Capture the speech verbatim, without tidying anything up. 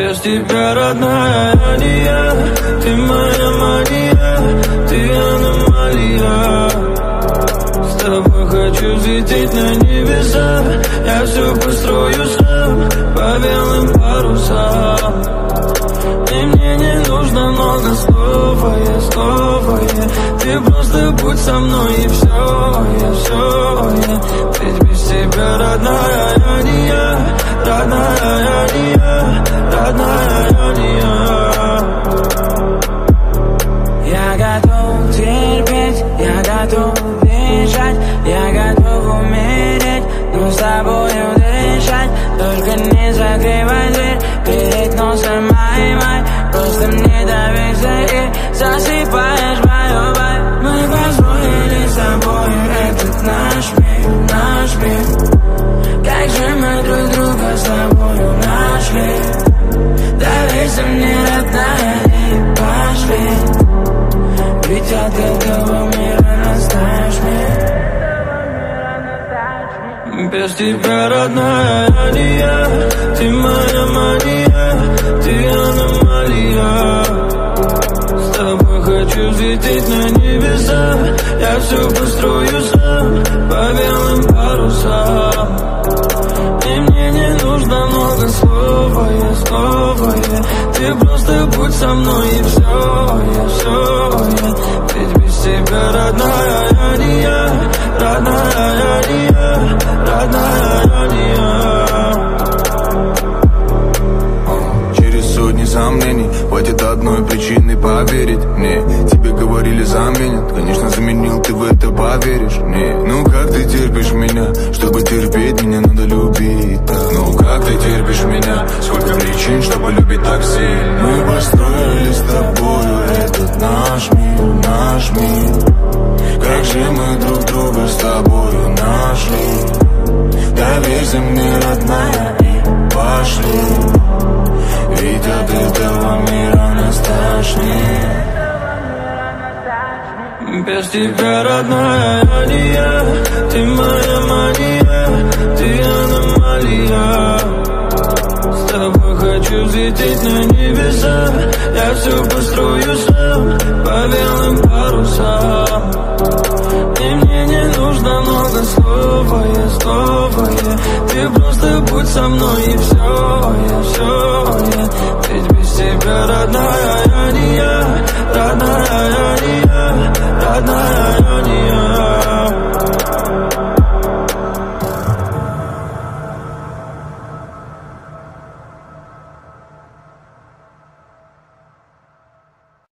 Без тебя, родная, я не я. Ты моя Мария, ты аномалия. С тобой хочу взлететь на небеса. Я все построю сам по белым парусам. И мне не нужно много слов, а я снова я. Ты просто будь со мной и все, я все я. Ведь без тебя, родная, я не я. Родная, я не я. Родная, я не я. Я готов терпеть, я готов бежать, я готов умереть, но с тобою дышать. Только не закрывай дверь перед носом моей май. Просто мне доверься и засыпаешь мою боль. Мы построили с тобою этот наш мир, наш мир. Как же мы друг друга с тобою нашли. Доверься мне, родная, и пошли. Ведь от этого мира настаешь мир. Без тебя, родная, я не я. Ты моя Мария, ты аномалия. С тобой хочу взлететь на небеса. Я все построю сам по белым парусам. И мне не нужно много слов, а я снова я. Ты просто будь со мной и все, я все я. Ведь без тебя, родная, я не я. Родная, я не я. Родная, я не я. Через сотни сомнений хватит одной причины поверить мне. Тебе говорили заменят, конечно заменил, ты в это поверишь мне. Ну как ты терпишь меня? Чтобы терпеть меня надо любить так. Ну как ты терпишь меня? Сколько причин, чтобы любить так сильно. Мы построили с тобою этот наш мир, наш мир. Как же мы друг друга с тобою нашли. Доверься мне, родная, и пошли. Ведь от этого мира нас тошнит. Без тебя, родная, я не я. Ты моя Мария, ты аномалия. С тобой хочу взлететь на небеса. Я все построю сам по белым парусам. И мне не нужно много слов, а я снова я. Ты просто будь со мной и все, я все я. Ведь без тебя, родная,